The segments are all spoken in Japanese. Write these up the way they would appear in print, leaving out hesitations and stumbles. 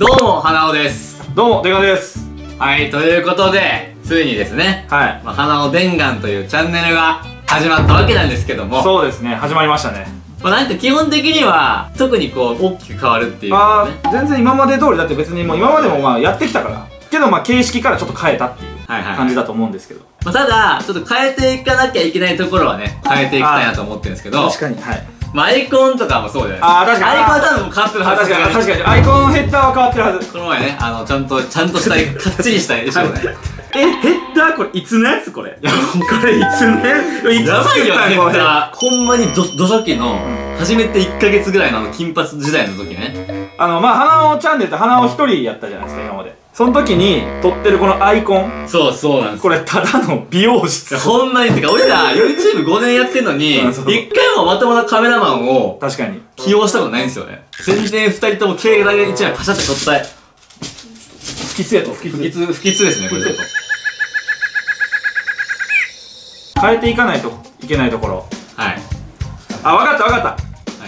どうも、花尾です。 どうも、デカです。 はい、ということで、ついにですね、 はい。 花尾伝願というチャンネルが始まったわけなんですけども。 そうですね、始まりましたね。 なんか基本的には、特にこう、大きく変わるっていう、ね。 全然今まで通りだって別にもう今までもまあやってきたから。けどまあ形式からちょっと変えたっていう感じだと思うんですけど。 ただ、ちょっと変えていかなきゃいけないところはね、変えていきたいなと思ってるんですけど。 確かに、はい。 アイコンとかもそうじゃないですか。 確かに。 アイコンは多分もう変わってるはず。 確かに。アイコンヘッダーは変わってるはず。 この前ね、ちゃんとしたかっちりしたでしょうね。 ヘッダーこれいつのやつこれ。これいつのやつやばいよね、ヘッダー。ほんまにど初期の、初めて1ヶ月ぐらいの金髪時代の時ね。 まあ、花尾チャンネルって花尾一人やったじゃないですか、今まで。その時に撮ってるこのアイコン。 そうなんです。 これただの美容室。 ほんまに、てか俺ら YouTube5 年やってんのに、一回もまともなカメラマンを、 確かに。 起用したことないんですよね。全然2人とも携帯で1枚パシャって撮った。 不吉やと、不吉ですね、これちょっと。 変えていかないといけないところ。 はい。 わかった。はい。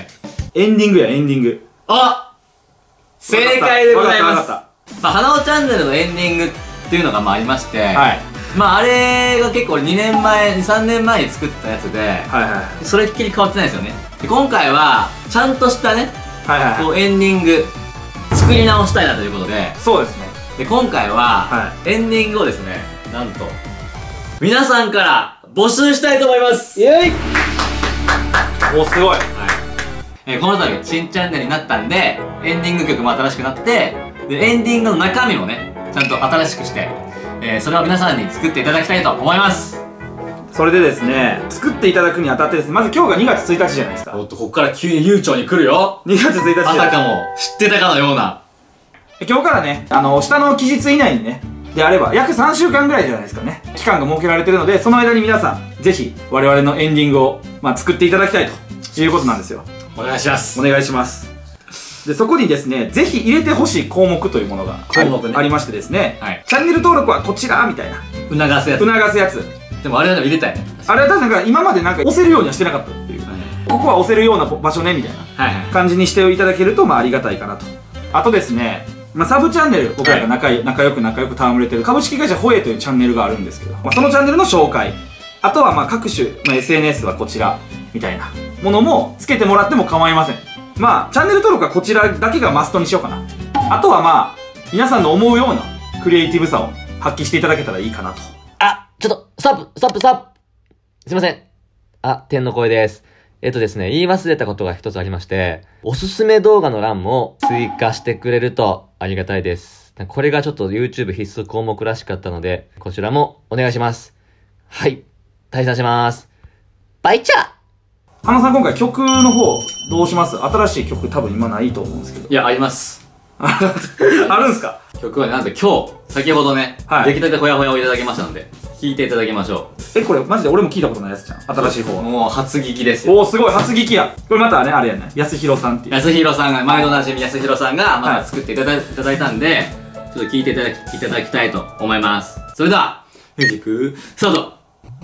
エンディングや、エンディング。 正解でございます。花尾チャンネルのエンディングっていうのがありまして、はい。あれが結構2年前、3年前に作ったやつで、それっきり変わってないですよね。で、今回は、ちゃんとしたね、こうエンディング、作り直したいなということで、 そうですね。で、 今回は、エンディングをですね、なんと、皆さんから募集したいと思います。 イエイ！お、すごい。 この度、新チャンネルになったんで、エンディング曲も新しくなって、で、エンディングの中身もね、ちゃんと新しくして、それを皆さんに作っていただきたいと思います。 それでですね、作っていただくにあたってですね、まず今日が2月1日じゃないですか。 おっと、こっから急に悠長に来るよ。 2月1日あたかも、知ってたかのような。 今日からね、下の期日以内にね、であれば、約3週間ぐらいじゃないですかね。期間が設けられてるので、その間に皆さん、ぜひ、我々のエンディングを、作っていただきたいということなんですよ。 お願いします。 お願いします。で、そこにですね、ぜひ入れてほしい項目というものがありましてですね、チャンネル登録はこちらみたいな。 促すやつ。 促すやつ。 でもあれはでも入れたいね。 あれは確かに今まで押せるようにはしてなかったっていう。ここは押せるような場所ね、みたいな感じにしていただけると、ありがたいかなと。あとですね、サブチャンネル、僕らが仲良く戯れてる株式会社ホエというチャンネルがあるんですけど、そのチャンネルの紹介。あとは各種、SNS はこちら、みたいなものもつけてもらっても構いません。チャンネル登録はこちらだけがマストにしようかな。あとは皆さんの思うようなクリエイティブさを発揮していただけたらいいかなと。 ちょっと、ストップすいません。天の声です。ですね、言い忘れたことが一つありまして、おすすめ動画の欄も追加してくれるとありがたいです。これがちょっと YouTube 必須項目らしかったので、こちらもお願いします。はい。退散します。バイチャー！ 花さん、今回曲の方どうします？新しい曲多分今ないと思うんですけど。 いや、あります。 あるんすか？ 曲はね、なんで今日、先ほどね、出来たてほやほやをいただきましたので、聴いていただきましょう。これマジで俺も聞いたことないやつじゃん。新しい方。 もう初聞きですよ。 おー、すごい、初聞きや。これまたね、あれやね、安弘さんっていう。 安弘さんが、毎度なじみ安弘さんが、まだ作っていただいたんで、ちょっと聴いていただきたいと思います。それでは、ミュージック、スタート！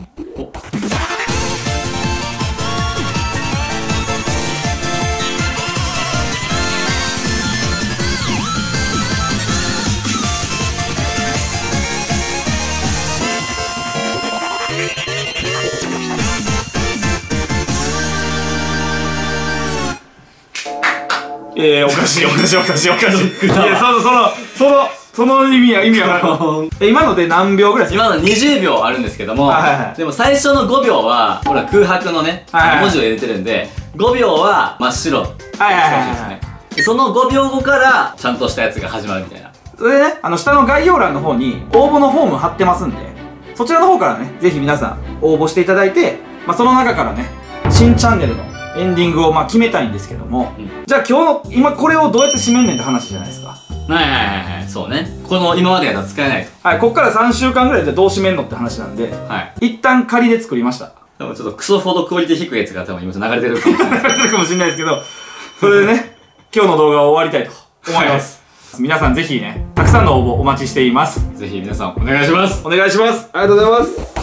おかしい。いや、その意味は今ので何秒ぐらいですか？ 今の20秒あるんですけども、でも最初の5秒は、ほら空白のね、文字を入れてるんで、5秒は真っ白。その5秒後から、ちゃんとしたやつが始まるみたいな。 それでね、下の概要欄の方に応募のフォーム貼ってますんで、そちらの方からね、ぜひ皆さん応募していただいて、その中からね、新チャンネルのエンディングを決めたいんですけども、じゃあ今これをどうやって締めんねんって話じゃないですか。 そうね。今までやったら使えないと。 こっから3週間ぐらいでどう締めんのって話なんで、一旦仮で作りました。 でもちょっとクソほどクオリティ低いやつが多分今流れてるかもしれない。 流れてるかもしれないですけど、それでね、今日の動画を終わりたいと思います。皆さんぜひね、たくさんの応募お待ちしています。 ぜひ皆さんお願いします。 お願いします。ありがとうございます。